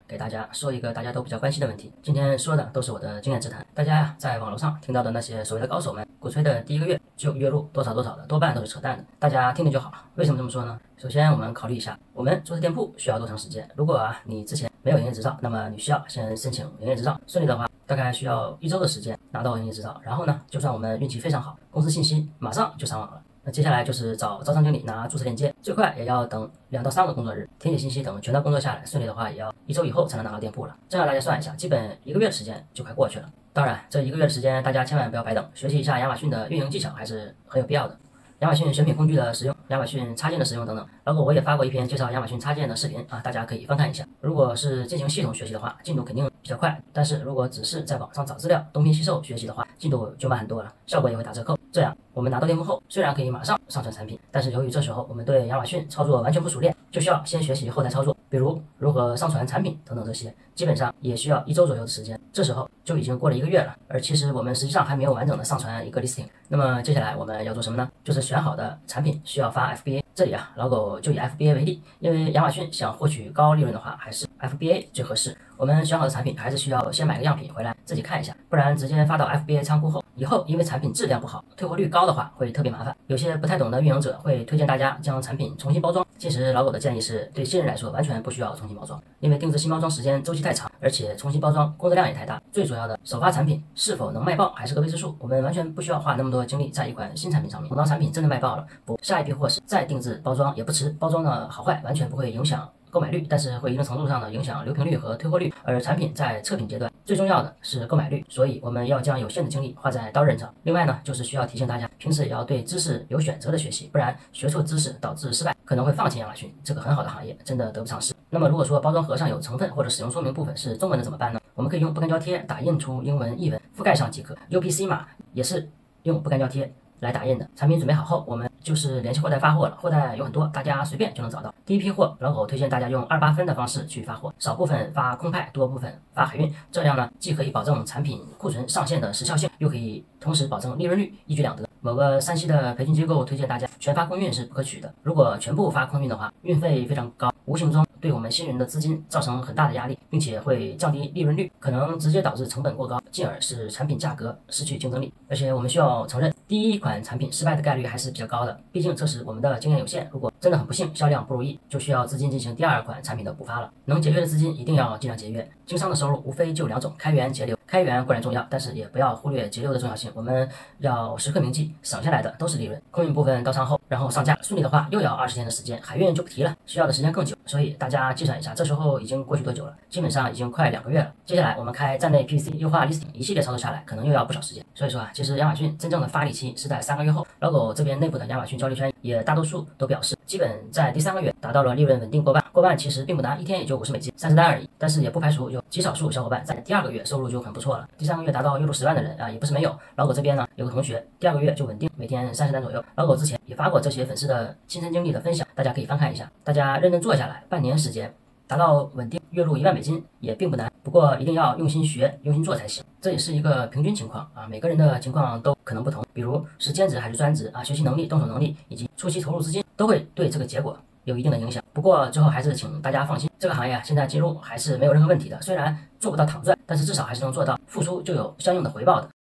给大家说一个大家都比较关心的问题。今天说的都是我的经验之谈，大家呀在网络上听到的那些所谓的高手们鼓吹的第一个月就月入多少多少的，多半都是扯淡的，大家听听就好。为什么这么说呢？首先我们考虑一下，我们注册店铺需要多长时间？如果你之前没有营业执照，那么你需要先申请营业执照，顺利的话大概需要1周的时间拿到营业执照。然后呢，就算我们运气非常好，公司信息马上就上网了。那接下来就是找招商经理拿注册链接，最快也要等2到3个工作日，填写信息等全套工作下来，顺利的话也要1周以后才能拿到店铺了。这样大家算一下，基本1个月的时间就快过去了。当然，这1个月的时间大家千万不要白等，学习一下亚马逊的运营技巧还是很有必要的。亚马逊选品工具的使用，亚马逊插件的使用等等，包括我也发过一篇介绍亚马逊插件的视频啊，大家可以翻看一下。如果是进行系统学习的话，进度肯定比较快，但是如果只是在网上找资料、东拼西凑学习的话，进度就慢很多了，效果也会打折扣。这样我们拿到店铺后，虽然可以马上上传产品，但是由于这时候我们对亚马逊操作完全不熟练，就需要先学习后台操作，比如如何上传产品等等这些，基本上也需要1周左右的时间。这时候就已经过了1个月了，而其实我们实际上还没有完整的上传一个 listing。那么接下来我们要做什么呢？就是选好的产品需要发 FBA。这里啊，老狗就以 FBA 为例，因为亚马逊想获取高利润的话，还是 FBA 最合适。我们选好的产品还是需要先买个样品回来自己看一下，不然直接发到 FBA 仓库后，以后因为产品质量不好，退货率高的话会特别麻烦。有些不太懂的运营者会推荐大家将产品重新包装，其实老狗的建议是对新人来说完全不需要重新包装，因为定制新包装时间周期太长，而且重新包装工作量也太大。最主要的，首发产品是否能卖爆还是个未知数，我们完全不需要花那么多精力在一款新产品上面。等到产品真的卖爆了，下一批货时再定制包装也不迟。包装的好坏完全不会影响购买率，但是会一定程度上的影响留评率和退货率。而产品在测评阶段，最重要的是购买率，所以我们要将有限的精力花在刀刃上。另外呢，就是需要提醒大家，平时也要对知识有选择的学习，不然学错知识导致失败，可能会放弃亚马逊这个很好的行业，真的得不偿失。那么如果说包装盒上有成分或者使用说明部分是中文的怎么办呢？我们可以用不干胶贴打印出英文译文覆盖上即可。UPC 码也是用不干胶贴来打印的。产品准备好后，我们就是联系货代发货了。货代有很多，大家随便就能找到。第一批货，老狗推荐大家用28分的方式去发货，少部分发空派，多部分发海运。这样呢，既可以保证产品库存上线的时效性，又可以同时保证利润率，一举两得。某个山西的培训机构推荐大家全发空运是不可取的，如果全部发空运的话，运费非常高，无形中对我们新人的资金造成很大的压力，并且会降低利润率，可能直接导致成本过高，进而使产品价格失去竞争力。而且我们需要承认，第一款产品失败的概率还是比较高的，毕竟这时我们的经验有限。如果真的很不幸销量不如意，就需要资金进行第2款产品的补发了。能节约的资金一定要尽量节约。经商的收入无非就2种，开源节流。开源固然重要，但是也不要忽略节流的重要性。我们要时刻铭记，省下来的都是利润。空运部分到仓后，然后上架，顺利的话又要20天的时间，海运就不提了，需要的时间更久。所以大家计算一下，这时候已经过去多久了？基本上已经快2个月了。接下来我们开站内 PPC 优化 listing，一系列操作下来，可能又要不少时间。所以说啊，其实亚马逊真正的发力期是在3个月后。老狗这边内部的亚马逊交流圈也大多数都表示，基本在第3个月达到了利润稳定过半。过半其实并不难，一天也就$50，30单而已。但是也不排除有极少数小伙伴在第2个月收入就很不错了。第3个月达到月入10万的人啊，也不是没有。老狗这边呢有个同学，第2个月就稳定每天30单左右。老狗之前也发过这些粉丝的亲身经历的分享，大家可以翻看一下。大家认真做下来，半年时间达到稳定月入$1万也并不难，不过一定要用心学、用心做才行。这也是一个平均情况啊，每个人的情况都可能不同，比如是兼职还是专职啊，学习能力、动手能力以及初期投入资金都会对这个结果有一定的影响。不过最后还是请大家放心，这个行业现在进入还是没有任何问题的，虽然做不到躺赚，但是至少还是能做到付出就有相应的回报的。